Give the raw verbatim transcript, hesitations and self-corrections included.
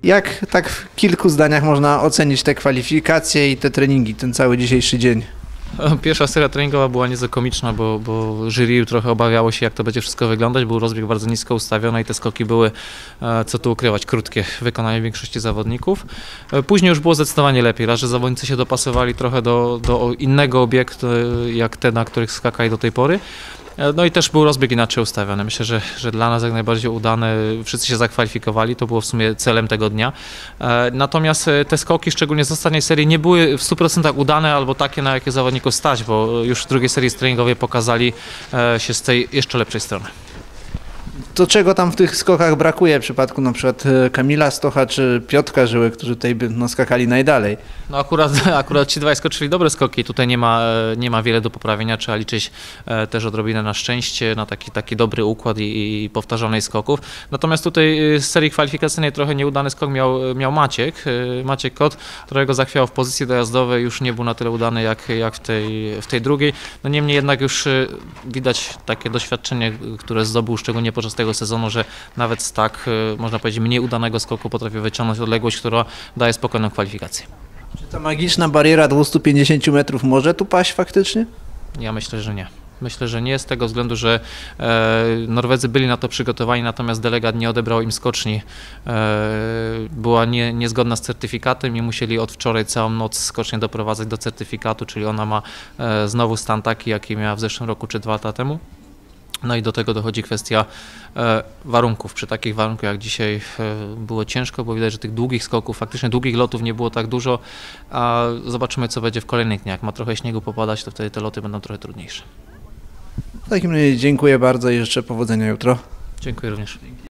Jak tak w kilku zdaniach można ocenić te kwalifikacje i te treningi, ten cały dzisiejszy dzień? Pierwsza seria treningowa była nieco komiczna, bo, bo jury trochę obawiało się, jak to będzie wszystko wyglądać. Był rozbieg bardzo nisko ustawiony i te skoki były, co tu ukrywać, krótkie w wykonaniu większości zawodników. Później już było zdecydowanie lepiej, raz, że zawodnicy się dopasowali trochę do, do innego obiektu, jak te, na których skakali do tej pory. No i też był rozbieg inaczej ustawiony. Myślę, że, że dla nas jak najbardziej udane, wszyscy się zakwalifikowali, to było w sumie celem tego dnia. Natomiast te skoki, szczególnie z ostatniej serii, nie były w stu procentach udane albo takie, na jakie zawodników stać, bo już w drugiej serii treningowej pokazali się z tej jeszcze lepszej strony. To czego tam w tych skokach brakuje w przypadku na przykład Kamila Stocha czy Piotrka Żyły, którzy tutaj by no, skakali najdalej? No akurat, akurat ci dwaj skoczyli dobre skoki, tutaj nie ma, nie ma wiele do poprawienia, trzeba liczyć też odrobinę na szczęście, na taki, taki dobry układ i, i powtarzalnej skoków. Natomiast tutaj z serii kwalifikacyjnej trochę nieudany skok miał, miał Maciek, Maciek Kot, którego zachwiał w pozycji dojazdowej, już nie był na tyle udany jak, jak w, tej, w tej drugiej. No niemniej jednak już widać takie doświadczenie, które zdobył szczególnie podczas tego sezonu, że nawet z tak, można powiedzieć, mniej udanego skoku potrafi wyciągnąć odległość, która daje spokojną kwalifikację. Czy ta magiczna bariera dwieście pięćdziesiąt metrów może tu paść faktycznie? Ja myślę, że nie. Myślę, że nie z tego względu, że e, Norwedzy byli na to przygotowani, natomiast delegat nie odebrał im skoczni. E, była nie, niezgodna z certyfikatem i musieli od wczoraj całą noc skocznie doprowadzać do certyfikatu, czyli ona ma e, znowu stan taki, jaki miała w zeszłym roku czy dwa lata temu. No i do tego dochodzi kwestia e, warunków. Przy takich warunkach jak dzisiaj e, było ciężko, bo widać, że tych długich skoków, faktycznie długich lotów nie było tak dużo, a zobaczymy, co będzie w kolejnych dniach. Jak ma trochę śniegu popadać, to wtedy te loty będą trochę trudniejsze. W takim razie dziękuję bardzo i życzę powodzenia jutro. Dziękuję również.